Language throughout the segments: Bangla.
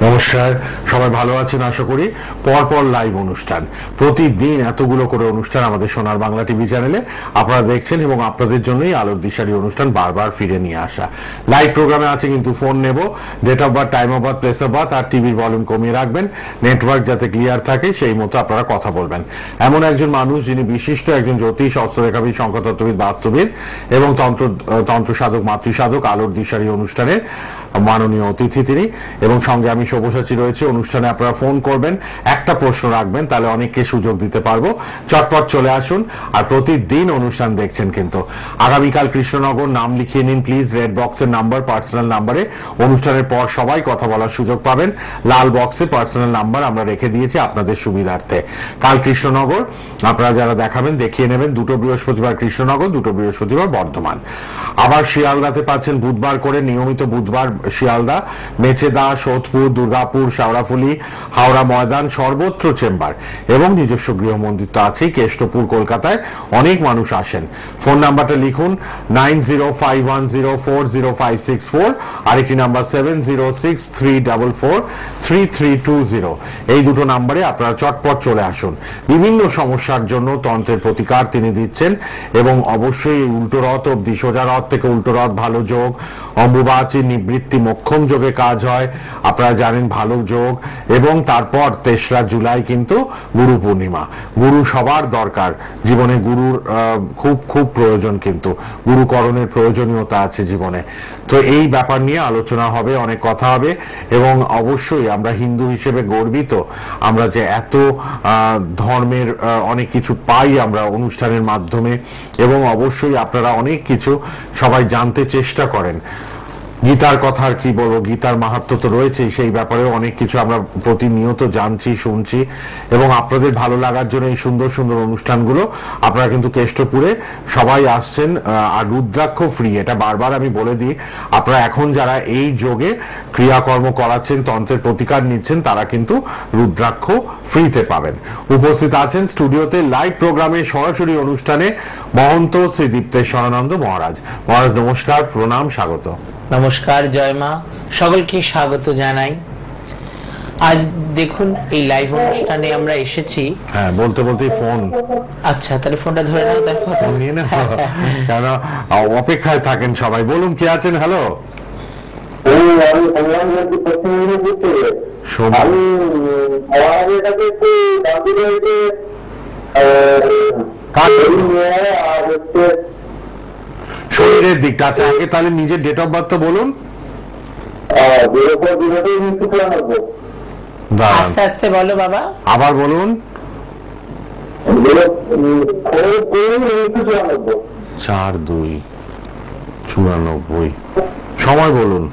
নমস্কার, সবাই ভালো আছেন আশা করি। পরপর লাইভ অনুষ্ঠান, প্রতিদিন এতগুলো করে অনুষ্ঠান আমাদের সোনার বাংলা টিভি চ্যানেলে আপনারা দেখছেন এবং আপনাদের জন্যই আলোর দিশারি অনুষ্ঠান বারবার ফিরে নিয়ে আসা। লাইভ প্রোগ্রামে আছে কিন্তু ফোন নেব, date of birth, time of birth, place of birth আর টিভির ভলিউম কমিয়ে রাখবেন, নেটওয়ার্ক যাতে ক্লিয়ার থাকে সেই মতো আপনারা কথা বলবেন। এমন একজন মানুষ যিনি বিশিষ্ট একজন জ্যোতিষ, হস্তরেখাবিদ, সংখ্যাতত্ত্ববিদ, বাস্তুবিদ এবং তন্ত্র সাধক, মাতৃসাধক, আলোর দিশারি অনুষ্ঠানের মাননীয় অতিথি তিনি। এবং সঙ্গে আমি সব্যসাচী রয়েছে। অনুষ্ঠানে আপনারা ফোন করবেন, একটা প্রশ্ন রাখবেন, তাহলে অনেককে সুযোগ দিতে পারবো। চটপট চলে আসুন। আর প্রতিদিন অনুষ্ঠান দেখছেন কিন্তু। আগামীকাল কৃষ্ণনগর, নাম লিখিয়ে নিন প্লিজ, রেড বক্সের নাম্বার, পার্সোনাল নাম্বারে অনুষ্ঠানের পর সবাই কথা বলার সুযোগ পাবেন। লাল বক্সে পার্সোনাল নাম্বার আমরা রেখে দিয়েছি আপনাদের সুবিধার্থে। কাল কৃষ্ণনগর আপনারা যারা দেখাবেন দেখিয়ে নেবেন। দুটো বৃহস্পতিবার কৃষ্ণনগর, দুটো বৃহস্পতিবার বর্ধমান। আবার শিয়ালদাতে পাচ্ছেন বুধবার করে, নিয়মিত বুধবার শিয়ালদা, মেচেদা, সোদপুর, দুর্গাপুর, শাওড়াফুলি, হাওড়া ময়দান, সর্বত্র চেম্বার এবং নিজস্ব গৃহমন্দির তো আছেই। কেষ্টপুর কলকাতায় অনেক মানুষ আসেন। ফোন নাম্বারটা লিখুন 9051040564, আরেকটি নাম্বার 7063443320। এই দুটো নাম্বারে আপনারা চটপট চলে আসুন। বিভিন্ন সমস্যার জন্য তন্ত্রের প্রতিকার তিনি দিচ্ছেন এবং অবশ্যই উল্টো রথ অব্দি, সোজা রথ থেকে উল্টো রথ, ভালো যোগ, অম্বুবাচী, নিবৃত্তি, মোক্ষম যোগে কাজ হয় আপনারা জানেন, ভালো যোগ। এবং তারপর 3রা জুলাই কিন্তু গুরু পূর্ণিমা। গুরু সবার দরকার জীবনে, গুরুর খুব খুব প্রয়োজন, কিন্তু গুরুকরণের প্রয়োজনীয়তা আছে জীবনে। তো এই ব্যাপার নিয়ে আলোচনা হবে, অনেক কথা হবে এবং অবশ্যই আমরা হিন্দু হিসেবে গর্বিত, আমরা যে এত ধর্মের অনেক কিছু পাই আমরা অনুষ্ঠানের মাধ্যমে এবং অবশ্যই আপনারা অনেক কিছু সবাই জানতে চেষ্টা করেন। গীতার কথা আর কি বলবো, গীতার মাহাত্ম্য তো রয়েছেই, সেই ব্যাপারেও অনেক কিছু আমরা প্রতিনিয়ত জানছি, শুনছি এবং আপনাদের ভালো লাগার জন্য এই সুন্দর সুন্দর অনুষ্ঠানগুলো আপনারা কিন্তু কেষ্টপুরে সবাই আসছেন। আর রুদ্রাক্ষ ফ্রি, এটা বারবার আমি বলে দিই। আপনারা এখন যারা এই যোগে ক্রিয়াকর্ম করাচ্ছেন, তন্ত্রের প্রতিকার নিচ্ছেন, তারা কিন্তু রুদ্রাক্ষ ফ্রিতে পাবেন। উপস্থিত আছেন স্টুডিওতে লাইভ প্রোগ্রামে, সরাসরি অনুষ্ঠানে মহন্ত শ্রী দীপ্তেশ্বরানন্দ মহারাজ। মহারাজ নমস্কার, প্রণাম, স্বাগত। নমস্কার, জয় মা, সকলকে স্বাগত জানাই। আজ দেখুন এই লাইভ অনুষ্ঠানে আমরা এসেছি। হ্যাঁ, বলতে বলতেই ফোন। আচ্ছা, তাহলে ফোনটা ধরে নাও, তারপর নিয়ে না, কেন অপেক্ষায় থাকেন সবাই। বলুন, কে আছেন? হ্যালো, শরীরের দিকটা। আচ্ছা, আগে তাহলে নিজের ডেট অফ বার্থ বলুন। আস্তে আস্তে বলো বাবা, আবার বলুন। 4/2/94। সময় বলুন।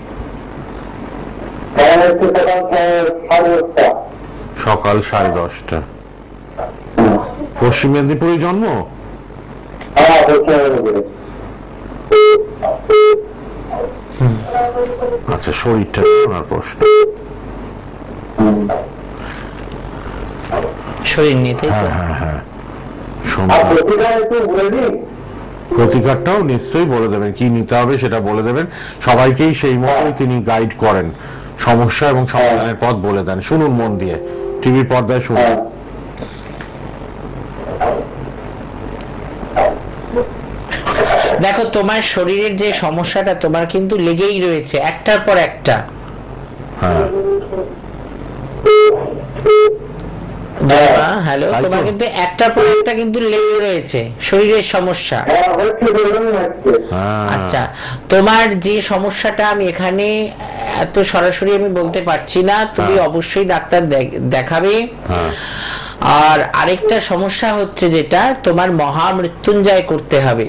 সকাল 10:30। পশ্চিম মেদিনীপুরে জন্ম? আচ্ছা, শরীরটা ওনার প্রশ্ন, শরীর নিয়ে। হ্যাঁ হ্যাঁ হ্যাঁ, প্রতিকারটাও নিশ্চয়ই বলে দেবেন, কি নিতে হবে সেটা বলে দেবেন। সবাইকেই সেই মতোই তিনি গাইড করেন, সমস্যা এবং সমাধানের পথ বলে দেন। শুনুন মন দিয়ে, টিভির পর্দায় শুনুন। দেখো, তোমার শরীরের যে সমস্যাটা তোমার কিন্তু লেগেই রয়েছে একটার পর একটা। হ্যাঁ, হ্যালো, তোমার কিন্তু একটার পর একটা কিন্তু লেগে রয়েছে শরীরের সমস্যা। আচ্ছা, তোমার যে সমস্যাটা আমি এখানে এত সরাসরি আমি বলতে পারছি না, তুমি অবশ্যই ডাক্তার দেখাবে। আর আরেকটা সমস্যা হচ্ছে যেটা তোমার মহামৃত্যুঞ্জয় করতে হবে।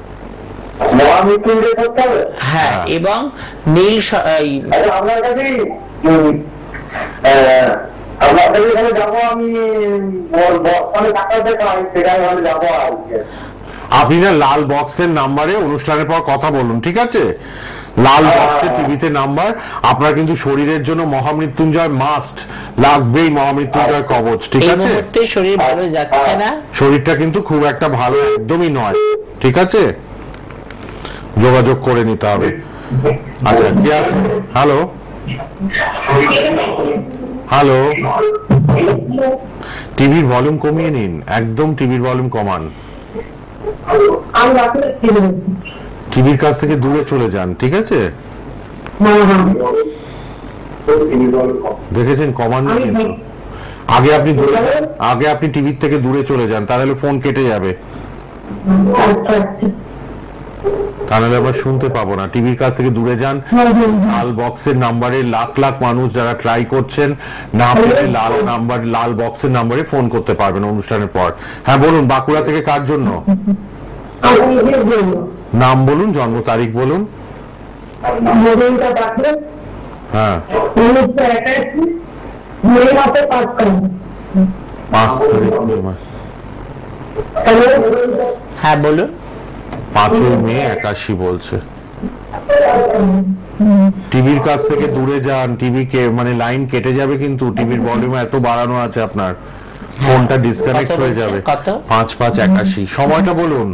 হ্যাঁ, এবং নীল আপনি না লাল বক্সের নাম্বারে অনুষ্ঠানের পর কথা বলুন, ঠিক আছে? লাল বক্সে টিভিতে নাম্বার। আপনার কিন্তু শরীরের জন্য মহামৃত্যুঞ্জয় মাস্ট লাগবেই, মহামৃত্যুঞ্জয় কবচ, ঠিক আছে? এই মুহূর্তে শরীর ভালো যাচ্ছে না, শরীরটা কিন্তু খুব একটা ভালো একদমই নয়, ঠিক আছে? যোগাযোগ করে নিতে হবে। আচ্ছা, কে আছে? হ্যালো, হ্যালো, টিভির ভলিউম কমিয়ে নিন, একদম টিভির ভলিউম কমান, টিভির কাছ থেকে দূরে চলে যান, ঠিক আছে? দেখেছেন কমান নেই কিন্তু। আগে আপনি টিভির থেকে দূরে চলে যান, তাহলে ফোন কেটে যাবে, তাহলে আমরা শুনতে পাবো না। টিভির কাছ থেকে দূরে যান। লাল বক্সের নাম্বারে লাখ লাখ মানুষ যারা ট্রাই করছেন, না পেলে লাল বক্সের নাম্বারে ফোন করতে পারবেন অনুষ্ঠানের পর। হ্যাঁ বলুন, বাঁকুড়া থেকে কার জন্য? নাম বলুন, জন্ম তারিখ বলুন। হ্যাঁ, 5 তারিখ মে। হ্যাঁ বলুন। 5 মে 81 বলছে। টিভির কাছ থেকে দূরে যান, টিভি কে মানে লাইন কেটে যাবে কিন্তু, টিভির ভলিউম এত বাড়ানো আছে আপনার, ফোনটা ডিসকানেক্ট হয়ে যাবে। 5/5/81। সময়টা বলুন,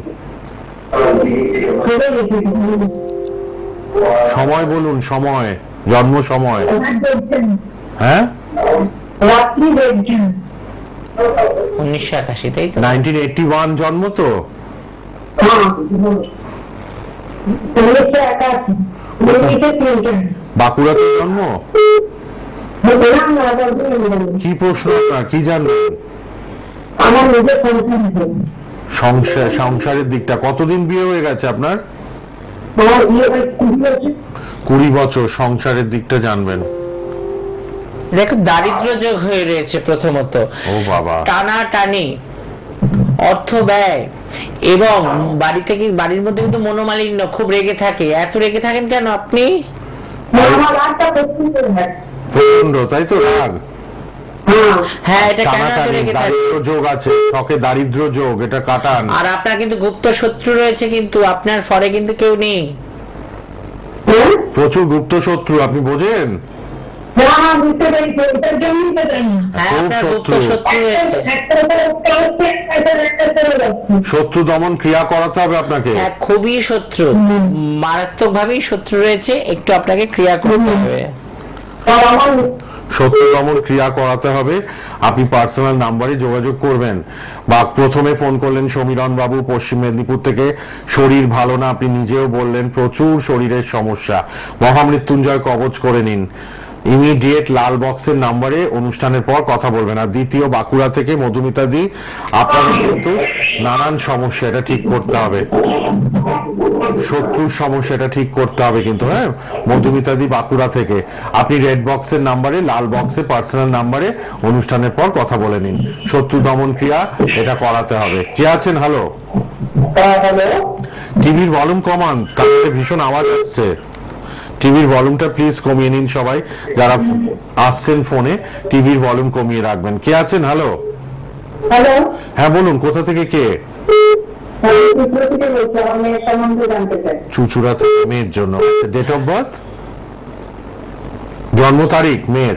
সময় বলুন, সময়, জন্ম সময়। হ্যাঁ, 1981, তাই তো? 1981 জন্ম তো? বাঁকুড়াতে জন্ম? কি প্রশ্ন আপনার, কি জানবেন? সংসারের দিকটা। কতদিন বিয়ে হয়ে গেছে আপনার? 20 বছর। সংসারের দিকটা জানবেন। দেখো, দারিদ্র যোগ হয়ে রয়েছে প্রথমত, ও বাবা, টানাটানি, অর্থ ব্যয়, এবং বাড়ির মধ্যে কিন্তু মনোমালিন্য, খুব রেগে থাকে। এত রেগে থাকেন কেন আপনি? প্রচন্ড, তাই তো? রাগ। হ্যাঁ, এটা কেন রেগে থাকে? দারিদ্র যোগ আছে, ছকে দারিদ্র যোগ, এটা কাটান। আর আপনার কিন্তু গুপ্ত শত্রু রয়েছে, কিন্তু আপনার ফরে কিন্তু কেউ নেই। প্রচুর গুপ্ত শত্রু, আপনি বোঝেন? শত্রু দমন ক্রিয়া করাতে হবে আপনাকে। খুবই শত্রু, মারাত্মক ভাবেই শত্রু রয়েছে, একটু আপনাকে ক্রিয়া করতে হবে, শত্রু দমন ক্রিয়া করাতে হবে। আপনি পার্সোনাল নাম্বারে যোগাযোগ করবেন, বা প্রথমে ফোন করলেন সমীরণ বাবু পশ্চিম মেদিনীপুর থেকে, শরীর ভালো না, আপনি নিজেও বললেন প্রচুর শরীরের সমস্যা, মহামৃত্যুঞ্জয় কবচ করে নিন। ইমিডিয়েট লাল বক্সের নাম্বারে অনুষ্ঠানের পর কথা বলবেন। আর দ্বিতীয়, বাঁকুড়া থেকে মধুমিতা দি, আপনাদের কিন্তু নানান সমস্যা, এটা ঠিক করতে হবে, শত্রুর সমস্যা, এটা ঠিক করতে হবে কিন্তু। হ্যাঁ, মধুমিতা দি বাঁকুড়া থেকে। আপনি রেড বক্সের নাম্বারে, লাল বক্সে পার্সোনাল নাম্বারে অনুষ্ঠানের পর কথা বলে নিন। শত্রু দমন ক্রিয়া এটা করাতে হবে। কে আছেন? হ্যালো, টিভির ভলিউম কমান, তাহলে ভীষণ আওয়াজ আসছে। টিভির ভলিউমটা প্লিজ কমিয়ে নিন সবাই, যারা আসছেন ফোনে টিভির ভলিউম কমিয়ে রাখবেন। কে আছেন? হ্যালো, হ্যাঁ বলুন, কোথা থেকে কে? চুচুড়া থেকে মেয়ের জন্য। ডেট অফ বার্থ, জন্ম তারিখ মেয়ের?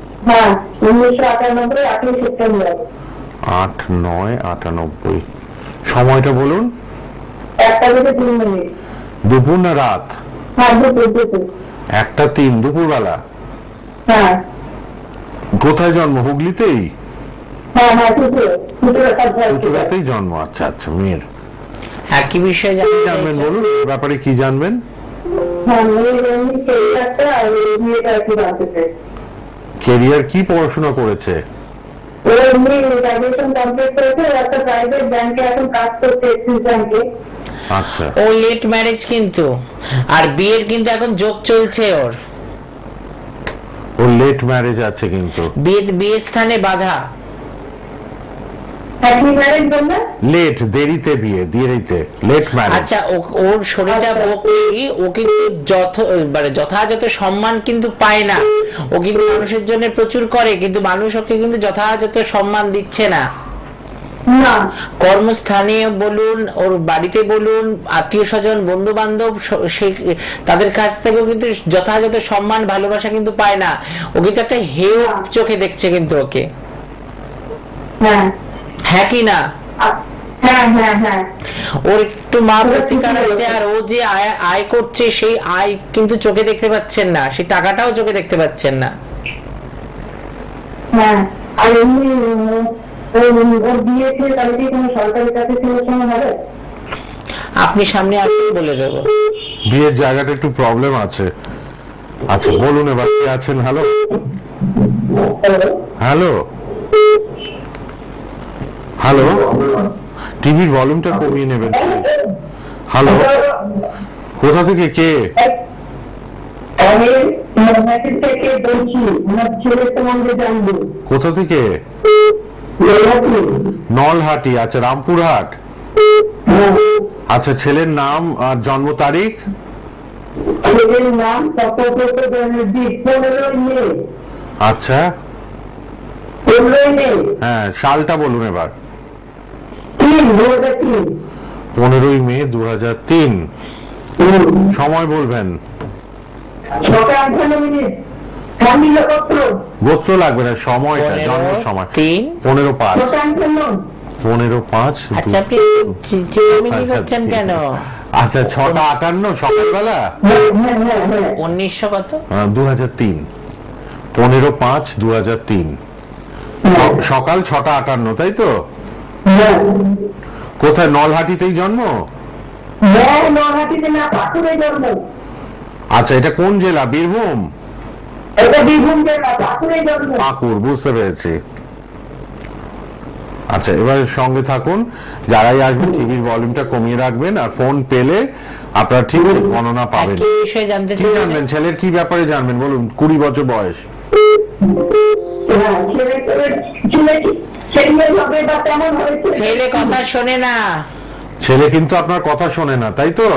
8/9/98। সময়টা বলুন। দুপুর না রাত? 1:03 দুপুরবেলা। কোথায় জন্ম? হুগলিতেই? চুচুড়াতেই জন্ম। আচ্ছা আচ্ছা, মেয়ের। হ্যাঁ, কি বিষয়ে জানবেন বলুন, ব্যাপারে কি জানবেন? কেরিয়ার, কি পড়াশোনা করেছে? আচ্ছা, ও লেট ম্যারেজ কিন্তু, আর বিয়ের কিন্তু এখন যোগ চলছে ওর। ও লেট ম্যারেজ আছে কিন্তু, বিয়ের স্থানে বাধা। লেট, দেরিতে বিয়ে, দেরিতে, লেট ম্যারেজ। আচ্ছা, ওর শরীরটা ও কিন্তু যথাযথ সম্মান কিন্তু পায় না। ও কিন্তু মানুষের জন্য প্রচুর করে, কিন্তু মানুষ ওকে কিন্তু যথাযথ সম্মান দিচ্ছে না। কর্মস্থানে বলুন, ওর বাড়িতে বলুন, আত্মীয় স্বজন, বন্ধু বান্ধব, তাদের কাছ থেকেও কিন্তু যথাযথ সম্মান, ভালোবাসা কিন্তু পায় না। ও কিন্তু একটা হেয় চোখে দেখছে কিন্তু ওকে। হ্যাঁ কি না? হ্যাঁ হ্যাঁ হ্যাঁ ওর একটু মা প্রতিকার আছে, আর ও যে আয় করছে সেই আয় কিন্তু চোখে দেখতে পাচ্ছেন না, সেই টাকাটাও চোখে দেখতে পাচ্ছেন না। হ্যাঁ, আর এমনি ওর বিয়েতে তাহলে কি কোনো সরকারি চাকরি সিলেকশন হবে? আপনি সামনে আসলে বলে দেবো। বিয়ের জায়গাটা একটু প্রবলেম আছে। আচ্ছা বলুন এবার কে আছেন? হ্যালো হ্যালো হ্যালো, টিভির ভলিউমটা কমিয়ে নেবেন। হ্যালো, কোথা থেকে কে? আমি মেসেজ থেকে বলছি, আমার ছেলে সম্বন্ধে জানবো। কোথা থেকে? নলহাটি। আচ্ছা, রামপুরহাট। আচ্ছা, ছেলের নাম আর জন্ম তারিখ? ছেলের নাম তপব্রত ব্যানার্জি, 15 মে। আচ্ছা, 15 মে। হ্যাঁ, সালটা বলুন এবার। 2003। 15 মে 2003। সময় বলবেন। 6:58। ফ্যামিলি পত্র। গোত্র লাগবে না, সময়টা, জন্ম সময়। 15/5। 15/5। আচ্ছা, আপনি চিরামিনি করছেন কেন? আচ্ছা, 6:58 সকালবেলা। 1900 কত? 2003। 15/5/2003 সকাল 6:58, তাই তো? কোথায়? নলহাটিতেই জন্ম? আচ্ছা, এটা কোন জেলা? বীরভূম? পাকুড়, বুঝতে পেরেছি। আচ্ছা, এবার সঙ্গে থাকুন, যারাই আসবেন টিভির ভলিউমটা কমিয়ে রাখবেন, আর ফোন পেলে আপনারা ঠিক গণনা পাবেন। কি বিষয়ে জানতে কি জানবেন? ছেলের কি ব্যাপারে জানবেন বলুন? 20 বছর বয়স। ছেলে কথা শোনে না। ছেলে কিন্তু আপনার কথা শোনে না, তাই তো?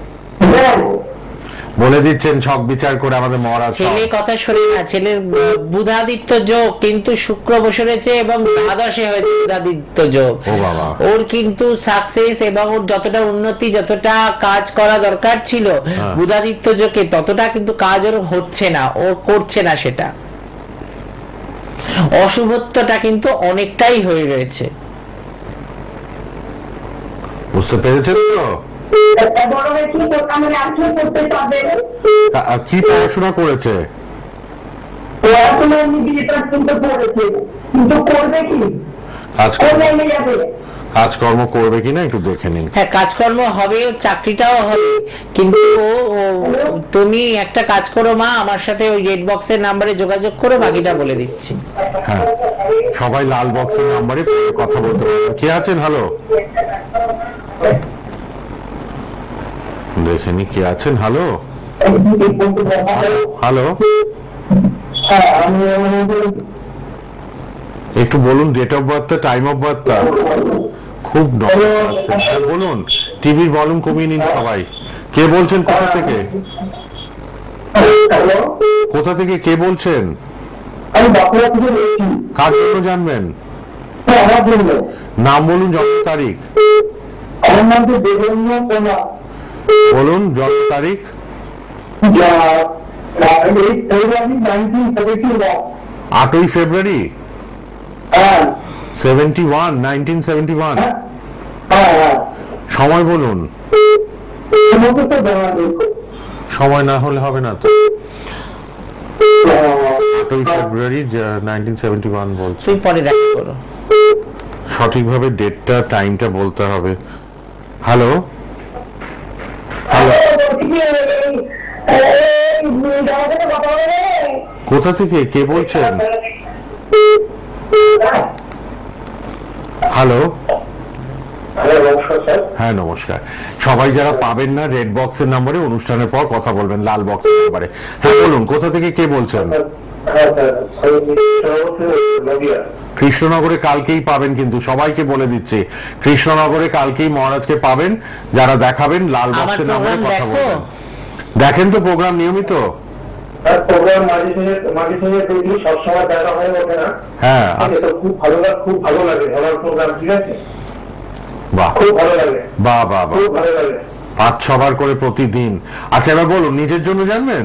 বলে দিচ্ছেন ছক বিচার করে আমাদের মহারাজ। ছেলে কথা শোনে না, ছেলের বুধাদিত্য যোগ কিন্তু শুক্র বসে রয়েছে এবং দ্বাদশে হয়েছে বুধাদিত্য যোগ। ও বাবা। ওর কিন্তু সাকসেস এবং ওর যতটা উন্নতি, যতটা কাজ করা দরকার ছিল বুধাদিত্য যোগে, ততটা কিন্তু কাজ ওর হচ্ছে না, ওর করছে না সেটা। অশুভত্বটা কিন্তু অনেকটাই হয়ে রয়েছে। বুঝতে পেরেছেন তো? কি পড়াশোনা করেছে? কাজকর্ম করবে কিনা একটু দেখে নিন। হ্যাঁ, কাজকর্ম হবে, চাকরিটাও হবে, কিন্তু তুমি একটা কাজ করো মা, আমার সাথে ওই রেড বক্সের নাম্বারে যোগাযোগ করো, বাকিটা বলে দিচ্ছি। হ্যাঁ, সবাই লাল বক্সের নাম্বারে কথা বলতে পারবেন। কে আছেন? হ্যালো, দেখে নি কে আছেন। হ্যালো হ্যালো, একটু বলুন ডেট অফ বার্থটা, টাইম অফ বার্থটা। খুব বলুন, টিভির ভলিউম কমিয়ে নিন সবাই। কে বলছেন? কোথা থেকে? কোথা থেকে কে বলছেন? কার জন্য জানবেন? নাম বলুন, জন্ম তারিখ বলুন, জন্ম তারিখ। 8ই ফেব্রুয়ারি 1971। সময় বলুন। সময় না হলে হবে না তো। 8ই ফেব্রুয়ারি 1971 বলছি। তুই পরে দেখা করো। সঠিকভাবে ডেটটা, টাইমটা বলতে হবে। হ্যালো হ্যালো, কোথা থেকে কে বলছেন? হ্যালো, হ্যাঁ নমস্কার। সবাই যারা পাবেন না রেড বক্সের নাম্বারে অনুষ্ঠানের পর কথা বলবেন, লাল বক্সের নাম্বারে। হ্যাঁ বলুন, কোথা থেকে কে বলছেন? কৃষ্ণনগরে কালকেই পাবেন, কিন্তু সবাইকে বলে দিচ্ছি, কৃষ্ণনগরে কালকেই মহারাজকে পাবেন। যারা দেখাবেন লাল বক্সের নাম্বারে কথা বলবেন। দেখেন তো প্রোগ্রাম নিয়মিত? হ্যাঁ, খুব ভালো লাগে, ঠিক আছে? বাহ, খুব ভালো লাগে। বাহ বাহ বাহ, খুব ভালো লাগে। 5-6 বার করে প্রতিদিন। আচ্ছা, এবার বলুন, নিজের জন্য জানবেন?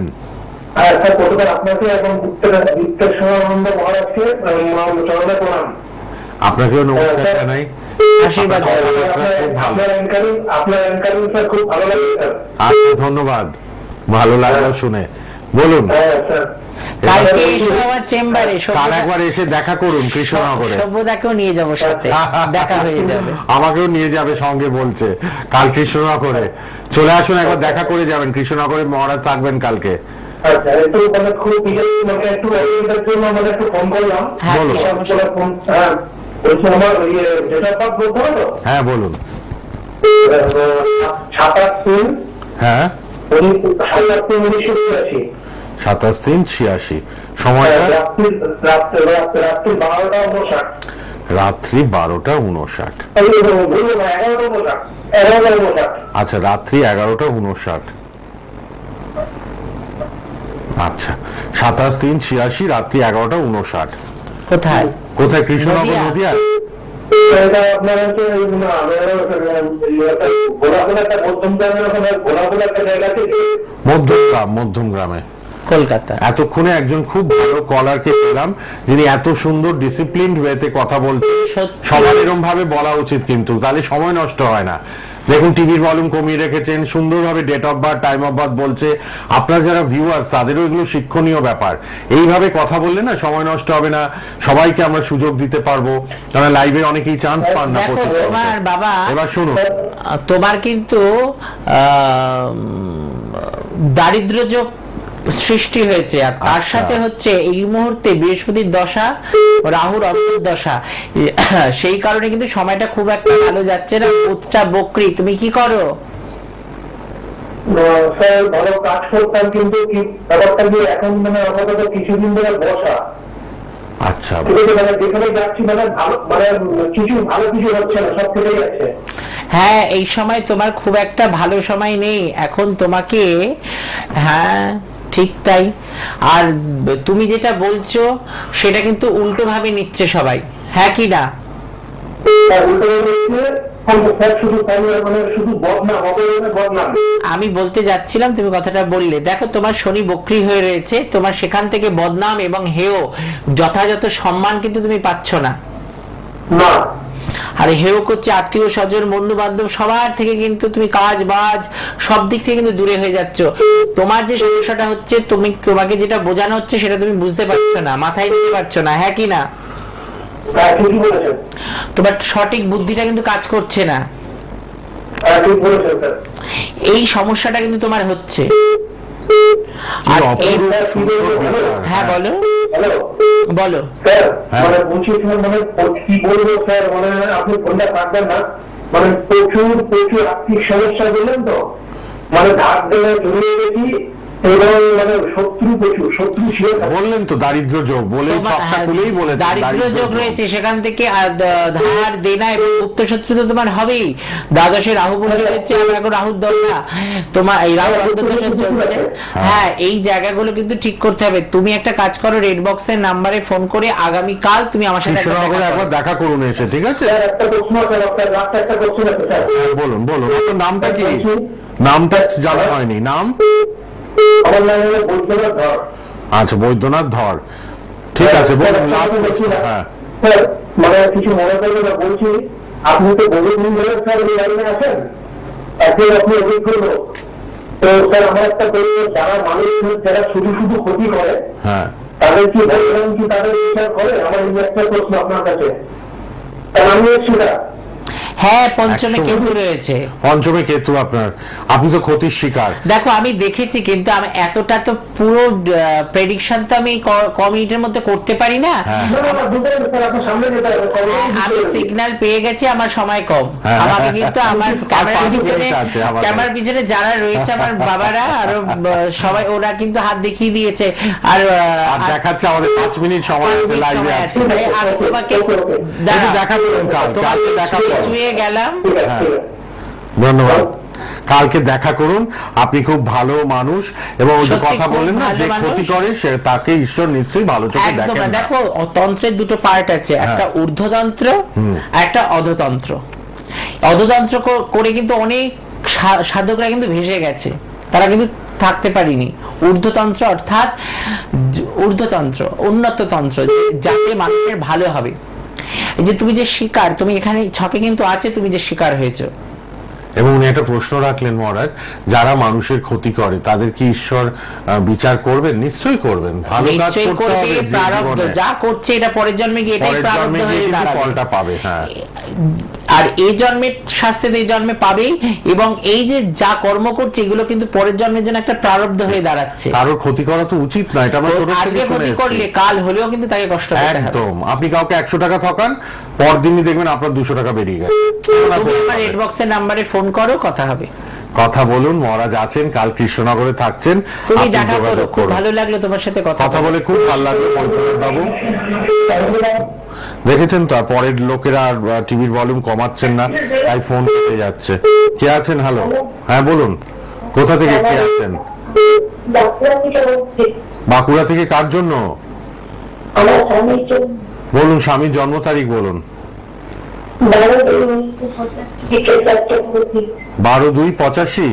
আপনাকে এবং মহারাজকে চরণে প্রণাম। আপনাকেও নমস্কার জানাই। আশীর্বাদ। আপনার অ্যাঙ্কারিং স্যার খুব ভালো লাগে স্যার। আচ্ছা, ধন্যবাদ, ভালো লাগলো শুনে। বলুন। হ্যাঁ স্যার। কালকে এসো আমার চেম্বারে, কাল একবার এসে দেখা করুন কৃষ্ণনগরে। সভ্যতাকেও নিয়ে যাবো সাথে, দেখা হয়ে যাবে। আমাকেও নিয়ে যাবে সঙ্গে বলছে। কাল কৃষ্ণনগরে চলে আসুন, একবার দেখা করে যাবেন। কৃষ্ণনগরে মহারাজ থাকবেন কালকে। আচ্ছা, একটু মানে খুব মানে একটু অসুবিধার জন্য আমাদের একটু ফোন করলাম। হ্যাঁ, বলুন। ফোন, হ্যাঁ বলছি আমার ডেট অফ বার্থ বলতে হবে তো? হ্যাঁ বলুন। 27/3 হ্যাঁ, 27/3/1986। 27/3/86। সময়টা রাত্রি 12টা 59। রাত্রি 12টা 59। বলুন 11টা 59। আচ্ছা, রাত্রি 11টা 59। আচ্ছা, 27/3/86 রাত্রি 11টা 59। কোথায়? কোথায়? কৃষ্ণনগর, নদিয়া? নদিয়া। এটা আপনার হচ্ছে গোলাগুলো একটা মধ্যমগ্রামের গোলাগুলো একটা জায়গা থেকে মধ্যমগ্রাম, মধ্যমগ্রামে। কলকাতা। এতক্ষণে একজন খুব ভালো কলারকে পেলাম, যিনি এত সুন্দর ডিসিপ্লিনড ওয়েতে কথা বলতে। সত্যি। সবার এরকম ভাবে বলা উচিত, কিন্তু তাহলে সময় নষ্ট হয় না। দেখুন, টিভির ভলিউম কমিয়ে রেখেছেন, সুন্দরভাবে date of birth, time of birth বলছে। আপনার যারা ভিউয়ার্স, তাদেরও এগুলো শিক্ষণীয় ব্যাপার। এইভাবে কথা বললে না সময় নষ্ট হবে না, সবাইকে আমরা সুযোগ দিতে পারবো, কারণ লাইভে অনেকেই চান্স পান না। দেখো তোমার বাবা, এবার শুনুন, তোমার কিন্তু দারিদ্র যোগ সৃষ্টি হয়েছে, আর তার আচ্ছা। সাথে হচ্ছে এই মুহূর্তে বৃহস্পতির দশা, রাহুর অন্তর্দশা। সেই কারণে কিন্তু সময়টা খুব একটা ভালো যাচ্ছে না। বুধটা বকরি, তুমি কি করো? স্যার ভালো কাজ করতাম, কিন্তু কি ব্যাপারটা কি এখন মানে আপাতত কিছুদিন ধরে বসা। আচ্ছা, ঠিক আছে, মানে যেখানে যাচ্ছি মানে ভালো মানে কিছু ভালো কিছু হচ্ছে না, সব থেকে যাচ্ছে। হ্যাঁ, এই সময় তোমার খুব একটা ভালো সময় নেই এখন তোমাকে। হ্যাঁ ঠিক তাই। আর তুমি যেটা বলছো সেটা কিন্তু উল্টো ভাবে নিচ্ছে সবাই, হ্যাঁ কি না? আমি বলতে যাচ্ছিলাম, তুমি কথাটা বললে। দেখো, তোমার শনি বক্রী হয়ে রয়েছে, তোমার সেখান থেকে বদনাম এবং হেয়, যথাযথ সম্মান কিন্তু তুমি পাচ্ছ না। আর হেয় করছে আত্মীয় স্বজন, বন্ধু বান্ধব, সবার থেকে কিন্তু তুমি কাজ বাজ সব দিক থেকে কিন্তু দূরে হয়ে যাচ্ছ। তোমার যে সমস্যাটা হচ্ছে, তোমাকে যেটা বোঝানো হচ্ছে সেটা তুমি বুঝতে পারছো না, মাথায় নিতে পারছো না, হ্যাঁ কি না? তোমার সঠিক বুদ্ধিটা কিন্তু কাজ করছে না। এই সমস্যাটা কিন্তু তোমার হচ্ছে। আর হ্যাঁ বলো, বলো। মানে বলছি মানে কি বলবো স্যার, মানে আপনি ফোনটা কাটবেন না। মানে প্রচুর প্রচুর আর্থিক সমস্যা বললেন তো, মানে ধার দেওয়া জড়িয়ে গেছি, এবং মানে শত্রু প্রচুর, শত্রু ছিল। বললেন তো দারিদ্র যোগ বলে, সবটা খুলেই বলেছেন দারিদ্র যোগ রয়েছে, সেখান থেকে ধার দেনা এবং গুপ্ত শত্রু তো তোমার হবেই। দ্বাদশে রাহু বসে রয়েছে, আমরা এখন রাহুর দশা, তোমার এই রাহু অন্তর্দশা চলছে। হ্যাঁ, এই জায়গাগুলো কিন্তু ঠিক করতে হবে। তুমি একটা কাজ করো, রেড বক্সের নাম্বারে ফোন করে আগামী কাল তুমি আমার সাথে একবার দেখা করুন এসে, ঠিক আছে? একটা প্রশ্ন আছে, একটা কোশ্চেন আছে স্যার। বলুন বলুন, আপনার নামটা কি? নামটা জানা হয়নি। নাম? আমার নাম হলো বৈদ্যনাথ ধর। আচ্ছা, বৈদ্যনাথ ধর, ঠিক আছে। বলুন, লাস্ট প্রশ্ন। হ্যাঁ স্যার, মানে কিছু মনে করবে না, বলছি আপনি তো বহুদিন ধরে স্যার এই লাইনে আছেন, এখন আপনি অভিজ্ঞ লোক। তো স্যার আমার একটা পরিবার, যারা মানুষ যারা শুধু শুধু ক্ষতি করে, হ্যাঁ, তাদের কি বলবেন, কি তাদের বিচার করে? আমার এই একটা প্রশ্ন আপনার কাছে। কারণ আমি সেটা হ্যাঁ, পঞ্চমে কেতু রয়েছে। পঞ্চমে কেতু আপনার, আপনি তো ক্ষতির শিকার। দেখো, আমি দেখেছি, কিন্তু আমি এতটা তো পুরো প্রেডিকশন তো আমি কম মিনিটের মধ্যে করতে পারি না। আমি সিগন্যাল পেয়ে গেছি, আমার সময় কম। আমাকে কিন্তু আমার ক্যামেরার পিছনে যারা রয়েছে, আমার বাবারা আরো সবাই, ওরা কিন্তু হাত দেখিয়ে দিয়েছে। আর দেখাচ্ছে আমাদের 5 মিনিট সময় আছে, লাইভে আছে। আর তোমাকে দেখা করুন কালকে, দেখা করুন। গেলাম। ধন্যবাদ। কালকে দেখা করুন। আপনি খুব ভালো মানুষ, এবং ওই যে কথা বললেন না, যে ক্ষতি করে সে তাকে ঈশ্বর নিশ্চয়ই ভালো চোখে দেখেন না। দেখো, তন্ত্রের দুটো পার্ট আছে, একটা ঊর্ধ্বতন্ত্র, একটা অধতন্ত্র। অধতন্ত্র করে কিন্তু অনেক সাধকরা কিন্তু ভেসে গেছে, তারা কিন্তু থাকতে পারিনি। ঊর্ধ্বতন্ত্র অর্থাৎ ঊর্ধ্বতন্ত্র, উন্নত তন্ত্র, যাতে মানুষের ভালো হবে। এই যে তুমি যে শিকার, তুমি এখানে ছকে কিন্তু আছে তুমি যে শিকার হয়েছো। এবং উনি একটা প্রশ্ন রাখলেন মহারাজ, যারা মানুষের ক্ষতি করে তাদের কি ঈশ্বর বিচার করবেন? নিশ্চয়ই করবেন। ভালো কাজ করতে হবে, প্রারব্ধ যা করছে এটা পরের জন্মে গিয়ে এটাই প্রারব্ধ হয়ে দাঁড়াবে, ফলটা পাবে। হ্যাঁ, আর এই জন্মের শাস্তি এই জন্মে পাবেই, এবং এই যে যা কর্ম করছে এগুলো কিন্তু পরের জন্মের জন্য একটা প্রারব্ধ হয়ে দাঁড়াচ্ছে। কারোর ক্ষতি করা তো উচিত না, এটা আমরা ছোট থেকে আজকে ক্ষতি করলে কাল হলেও কিন্তু তাকে কষ্ট পেতে হবে। একদম। আপনি কাউকে 100 টাকা ঠকান, পরদিনই দেখবেন আপনার 200 টাকা বেরিয়ে গেছে। তুমি আমার রেড বক্সের নাম্বারে ফোন করো, কথা হবে। কথা বলুন, মহারাজ আছেন, কাল কৃষ্ণনগরে থাকছেন, তুমি দেখা করো। খুব ভালো লাগলো তোমার সাথে কথা বলে, খুব ভালো লাগলো বাবু। দেখেছেন তো, পরের লোকেরা আর টিভির ভলিউম কমাচ্ছেন না, তাই ফোন কেটে যাচ্ছে। কে আছেন? হ্যালো, হ্যাঁ বলুন, কোথা থেকে কে আছেন? বাঁকুড়া থেকে। কার জন্য বলুন? স্বামীর জন্ম তারিখ বলুন। 12/2/85।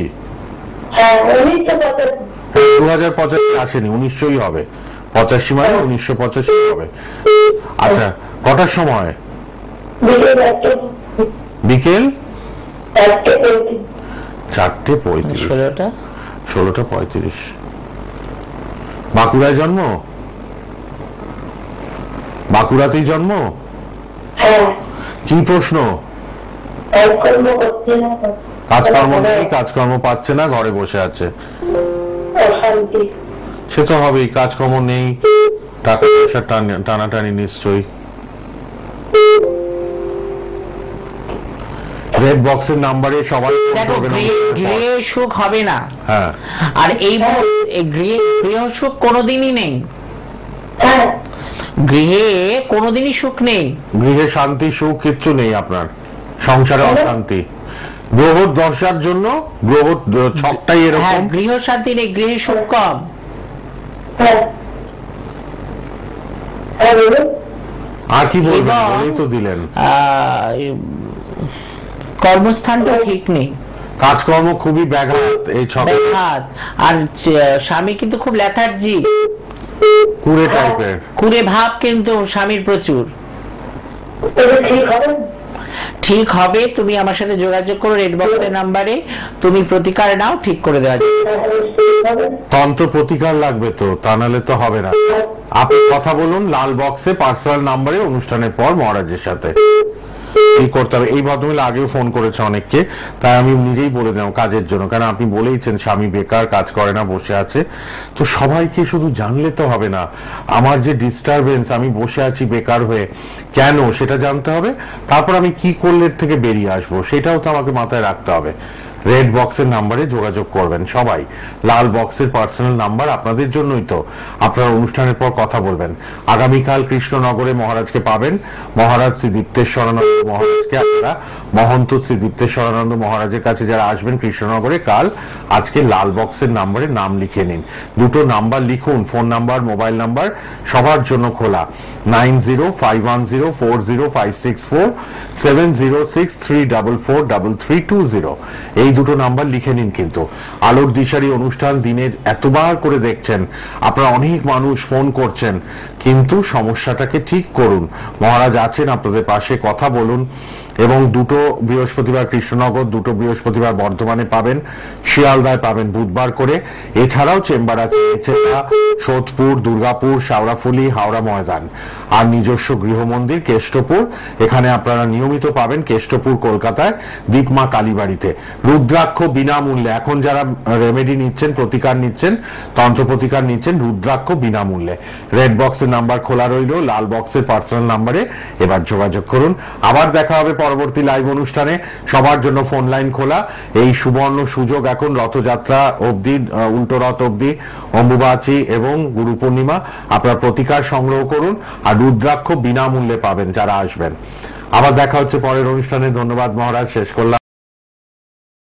2085 আসেনি, 1900ই হবে। 85 মানে 1985 হবে। আচ্ছা, কটার সময়? বিকেল 4:35। 16:35। বাঁকুড়ায় জন্ম? বাঁকুড়াতেই জন্ম? কি প্রশ্ন? কাজকর্ম নেই, কাজকর্ম পাচ্ছে না, ঘরে বসে আছে। সে তো হবেই, কাজকর্ম নেই, টাকা পয়সা টানাটানি নিশ্চয়ই। রেড বক্সের নাম্বারে সবাই গৃহে সুখ হবে না। হ্যাঁ, আর এই গৃহ সুখ কোনোদিনই নেই, গৃহে কোনোদিনই সুখ নেই। গৃহে শান্তি সুখ কিচ্ছু নেই আপনার, সংসারে অশান্তি। গ্রহ দশার জন্য গ্রহ ছকটাই এরকম। গৃহ শান্তি নেই, গৃহে সুখ কম। আর কি বলবেন? বলেই তো দিলেন। কর্মস্থানটা ঠিক নেই, কাজকর্ম খুবই ব্যাঘাত এই ছকে। আর স্বামী কিন্তু খুব লেথার্জি, কুড়ে টাইপের, কুড়ে ভাব কিন্তু স্বামীর প্রচুর। ঠিক হবে, তুমি আমার সাথে যোগাযোগ করো রেড বক্সের নাম্বারে, তুমি প্রতিকার নাও, ঠিক করে দেওয়া যাবে। তন্ত্র প্রতিকার লাগবে তো, তা নাহলে তো হবে না। আপনি কথা বলুন লাল বক্সে পার্সোনাল নাম্বারে, অনুষ্ঠানের পর মহারাজের সাথে কি করতে হবে। এই ভদ্রমহিলা আগেও ফোন করেছে অনেককে, তাই আমি নিজেই বলে দিলাম কাজের জন্য, কারণ আপনি বলেইছেন স্বামী বেকার, কাজ করে না, বসে আছে। তো সবাইকে শুধু জানলে তো হবে না, আমার যে ডিস্টারবেন্স, আমি বসে আছি বেকার হয়ে কেন, সেটা জানতে হবে। তারপর আমি কি করলে এর থেকে বেরিয়ে আসবো, সেটাও তো আমাকে মাথায় রাখতে হবে। রেড বক্সের নাম্বারে যোগাযোগ করবেন সবাই। লাল বক্সের পার্সোনাল নাম্বার আপনাদের জন্যই তো, আপনারা অনুষ্ঠানের পর কথা বলবেন। আগামীকাল কৃষ্ণনগরে মহারাজকে পাবেন। মহারাজ শ্রী দীপ্তেশ্বরানন্দ মহারাজকে আপনারা, মহন্ত শ্রী দীপ্তেশ্বরানন্দ মহারাজের কাছে যারা আসবেন কৃষ্ণনগরে কাল, আজকে লাল বক্সের নাম্বারে নাম লিখে নিন। দুটো নাম্বার লিখুন, ফোন নাম্বার, মোবাইল নাম্বার সবার জন্য খোলা। 9051040564, 7063443320। এই দুটো নাম্বার লিখে নিন। কিন্তু আলোর দিশারি অনুষ্ঠান দিনের এতবার করে দেখছেন, আপনারা অনেক মানুষ ফোন করছেন, কিন্তু সমস্যাটাকে ঠিক করুন। মহারাজ আছেন আপনাদের পাশে, কথা বলুন। এবং দুটো বৃহস্পতিবার কৃষ্ণনগর, দুটো বৃহস্পতিবার বর্ধমানে পাবেন, শিয়ালদায় পাবেন বুধবার করে। এছাড়াও চেম্বার আছে এছাড়া সোদপুর, দুর্গাপুর, শাওড়াফুলি, হাওড়া ময়দান, আর নিজস্ব গৃহমন্দির কেষ্টপুর, এখানে আপনারা নিয়মিত পাবেন। কেষ্টপুর কলকাতায় দীপমা কালীবাড়িতে রুদ্রাক্ষ বিনামূল্যে, এখন যারা রেমেডি নিচ্ছেন, প্রতিকার নিচ্ছেন, তন্ত্র প্রতিকার নিচ্ছেন, রুদ্রাক্ষ বিনামূল্যে। রেড বক্সের নাম্বার খোলা রইল, লাল বক্সের পার্সোনাল নাম্বারে এবার যোগাযোগ করুন। আবার দেখা হবে পরবর্তী লাইভ অনুষ্ঠানে, সবার জন্য ফোন লাইন খোলা। এই সুবর্ণ সুযোগ এখন রথযাত্রা অবধি, উল্টো রথ অবধি, অম্বুবাচী এবং গুরু পূর্ণিমা, আপনারা প্রতিকার সংগ্রহ করুন আর রুদ্রাক্ষ বিনামূল্যে পাবেন যারা আসবেন। আবার দেখা হচ্ছে পরের অনুষ্ঠানে। ধন্যবাদ মহারাজ, শেষ করলাম।